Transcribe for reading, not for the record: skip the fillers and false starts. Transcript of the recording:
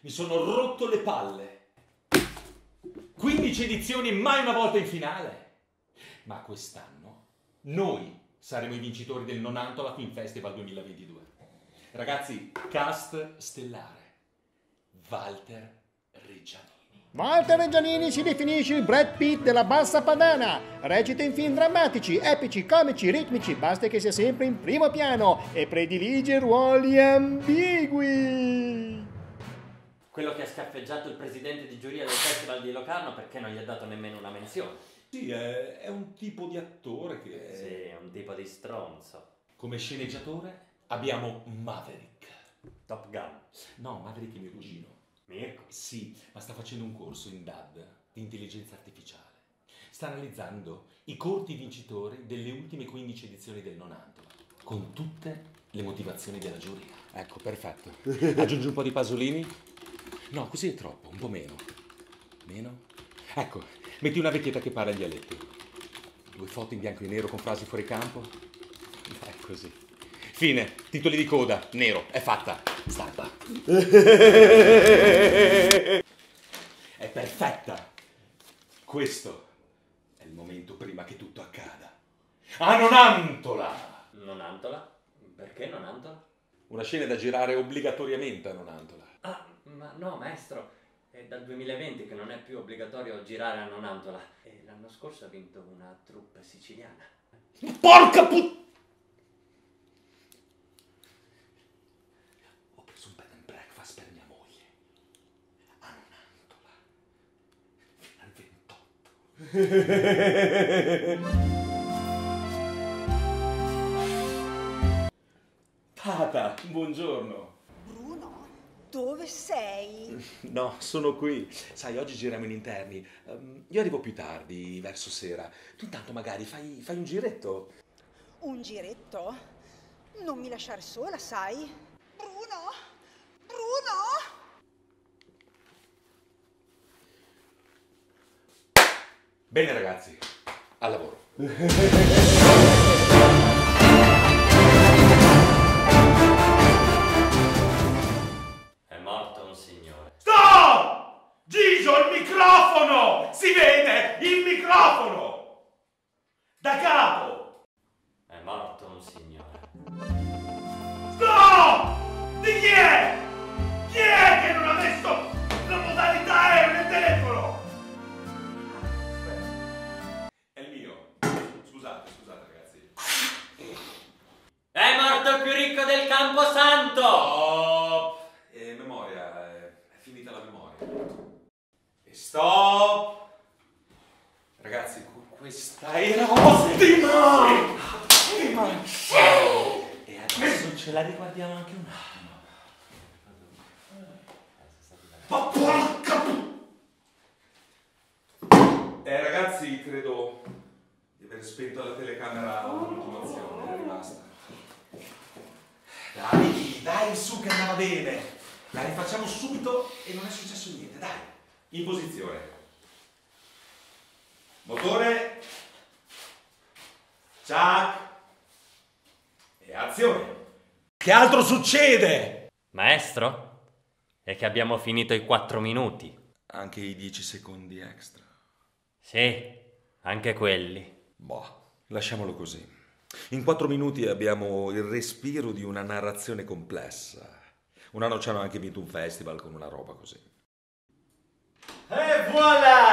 Mi sono rotto le palle. 15 edizioni, mai una volta in finale. Ma quest'anno noi saremo i vincitori del Nonantola Film Festival 2022. Ragazzi, cast stellare. Walter Reggianini. Walter Reggianini si definisce il Brad Pitt della bassa padana. Recita in film drammatici, epici, comici, ritmici, basta che sia sempre in primo piano e predilige ruoli ambigui. Quello che ha scaffeggiato il presidente di giuria del Festival di Locarno perché non gli ha dato nemmeno una menzione. Sì, è un tipo di attore che... Sì, è un tipo di stronzo. Come sceneggiatore abbiamo Maverick. Top Gun. No, Maverick è mio cugino. Mirko. Sì, ma sta facendo un corso in DAD di intelligenza artificiale. Sta analizzando i corti vincitori delle ultime 15 edizioni del Nonantola, con tutte le motivazioni della giuria. Ecco, perfetto. Aggiungi un po' di Pasolini? No, così è troppo, un po' meno. Meno? Ecco, metti una vecchietta che parla in dialetto. 2 foto in bianco e nero con frasi fuori campo. Dai, così. Fine, titoli di coda, nero, è fatta. Stampa. È perfetta. Questo è il momento prima che tutto accada. A Nonantola! Nonantola? Perché Nonantola? Una scena da girare obbligatoriamente a Nonantola. Ah, ma no, maestro. È dal 2020 che non è più obbligatorio girare a Nonantola. E l'anno scorso ha vinto una troupe siciliana. Porca puttana! Ho preso un bed and breakfast per mia moglie. A Nonantola. Fino al 28. Tata, buongiorno. Bruno, dove sei? No, sono qui. Sai, oggi giriamo in interni. Io arrivo più tardi, verso sera. Tu intanto magari fai un giretto. Un giretto? Non mi lasciare sola, sai? Bruno? Bruno? Bene ragazzi, al lavoro. È morto un signore. Stop! Gigio, il microfono! Si vede il microfono! Da capo! È morto un signore. Stop! Di chi è? Chi è che non ha messo la modalità aereo nel telefono? È il mio. Scusate ragazzi. È morto il più ricco del Camposanto! Stop! Memoria, è finita la memoria. E stop! Ragazzi, questa era ottima! E adesso ce la riguardiamo anche un attimo. Ma porca! Ragazzi, credo di aver spento la telecamera all'ultima azione, è rimasta. Dai, su che andava bene. La rifacciamo subito e non è successo niente, dai. In posizione. Motore. Ciak. E azione. Che altro succede? Maestro? È che abbiamo finito i 4 minuti. Anche i 10 secondi extra. Sì, anche quelli. Boh, lasciamolo così. In 4 minuti abbiamo il respiro di una narrazione complessa. Un anno ci hanno anche vinto un festival con una roba così. E voilà!